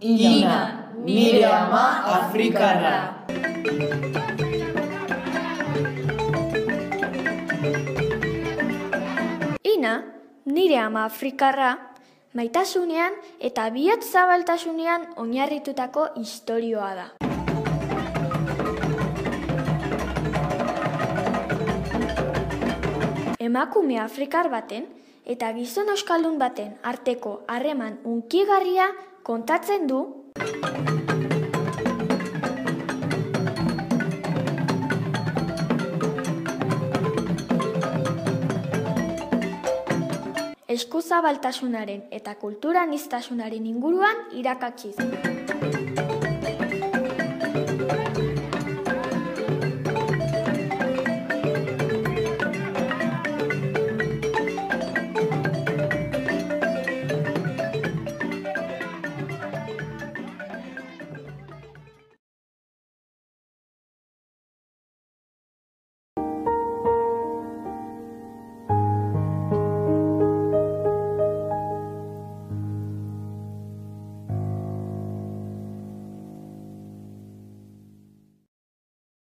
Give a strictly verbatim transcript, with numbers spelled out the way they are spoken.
Ina, nire ama afrikarra. Ina, nire ama afrikarra, maitasunean eta bihotz zabaltasunean oinarritutako istorioa da. Emakume afrikar baten eta gizon euskaldun baten arteko harreman hunkigarria kontatzen du eskuzabaltasunaren eta kulturaniztasunaren inguruan irakatsiz.